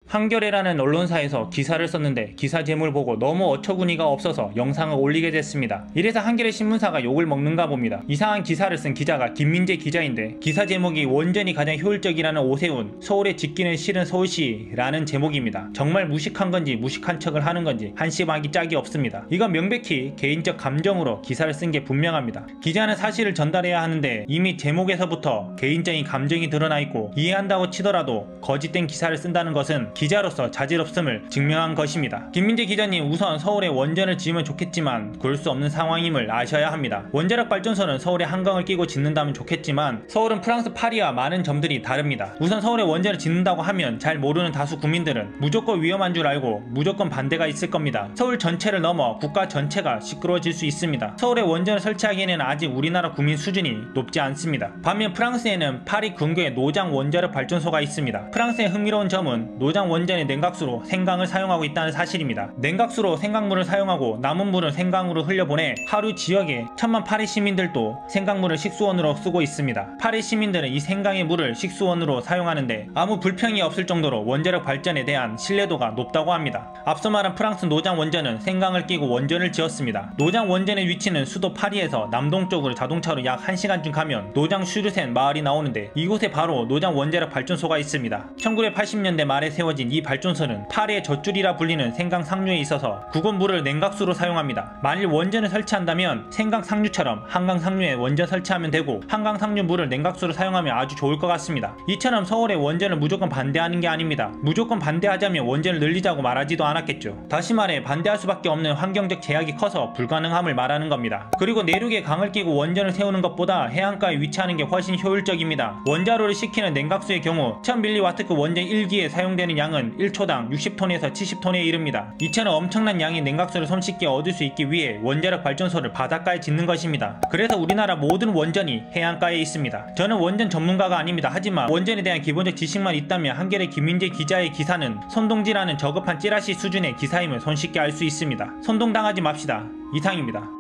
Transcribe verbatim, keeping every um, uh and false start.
한겨레라는 언론사에서 기사를 썼는데 기사 제목을 보고 너무 어처구니가 없어서 영상을 올리게 됐습니다. 이래서 한겨레 신문사가 욕을 먹는가 봅니다. 이상한 기사를 쓴 기자가 김민재 기자인데 기사 제목이 원전이 가장 효율적이라는 오세훈, 서울에 짓기는 싫은 서울시라는 제목입니다. 정말 무식한 건지 무식한 척을 하는 건지 한심하기 짝이 없습니다. 이건 명백히 개인적 감정으로 기사를 쓴 게 분명합니다. 기자는 사실을 전달해야 하는데 이미 제목에서부터 개인적인 감정이 드러나 있고 이해한다고 치더라도 거짓된 기사를 쓴다는 것은 기자로서 자질없음을 증명한 것입니다. 김민재 기자님, 우선 서울에 원전을 지으면 좋겠지만 그럴 수 없는 상황임을 아셔야 합니다. 원자력 발전소는 서울에 한강을 끼고 짓는다면 좋겠지만 서울은 프랑스 파리와 많은 점들이 다릅니다. 우선 서울에 원전을 짓는다고 하면 잘 모르는 다수 국민들은 무조건 위험한 줄 알고 무조건 반대가 있을 겁니다. 서울 전체를 넘어 국가 전체가 시끄러워질 수 있습니다. 서울에 원전을 설치하기에는 아직 우리나라 국민 수준이 높지 않습니다. 반면 프랑스에는 파리 근교에 노장 원자력 발전소가 있습니다. 프랑스의 흥미로운 점은 노장 원전의 냉각수로 생강을 사용하고 있다는 사실입니다. 냉각수로 생강물을 사용하고 남은 물은 생강으로 흘려보내 하루 지역에 천만 파리 시민들도 생강물을 식수원으로 쓰고 있습니다. 파리 시민들은 이 생강의 물을 식수원으로 사용하는데 아무 불평이 없을 정도로 원자력 발전에 대한 신뢰도가 높다고 합니다. 앞서 말한 프랑스 노장 원전은 생강을 끼고 원전을 지었습니다. 노장 원전의 위치는 수도 파리에서 남동쪽으로 자동차로 약 한 시간쯤 가면 노장 슈르센 마을이 나오는데 이곳에 바로 노장 원자력 발전소가 있습니다. 천구백팔십 년대 말에 세워진 이 발전소는 파리의 젖줄이라 불리는 생강 상류에 있어서 그곳 물을 냉각수로 사용합니다. 만일 원전을 설치한다면 생강 상류처럼 한강 상류에 원전 설치하면 되고 한강 상류 물을 냉각수로 사용하면 아주 좋을 것 같습니다. 이처럼 서울의 원전을 무조건 반대하는 게 아닙니다. 무조건 반대하자면 원전을 늘리자고 말하지도 않았겠죠. 다시 말해 반대할 수밖에 없는 환경적 제약이 커서 불가능함을 말하는 겁니다. 그리고 내륙에 강을 끼고 원전을 세우는 것보다 해안가에 위치하는 게 훨씬 효율적입니다. 원자로를 식히는 냉각수의 경우 천 밀리와트급 원전 일 기에 사용되는 양은 일 초당 육십 톤에서 칠십 톤에 이릅니다. 이처럼 엄청난 양의 냉각수를 손쉽게 얻을 수 있기 위해 원자력 발전소를 바닷가에 짓는 것입니다. 그래서 우리나라 모든 원전이 해안가에 있습니다. 저는 원전 전문가가 아닙니다. 하지만 원전에 대한 기본적 지식만 있다면 한겨레 김민재 기자의 기사는 선동지라는 저급한 찌라시 수준의 기사임을 손쉽게 알 수 있습니다. 선동당하지 맙시다. 이상입니다.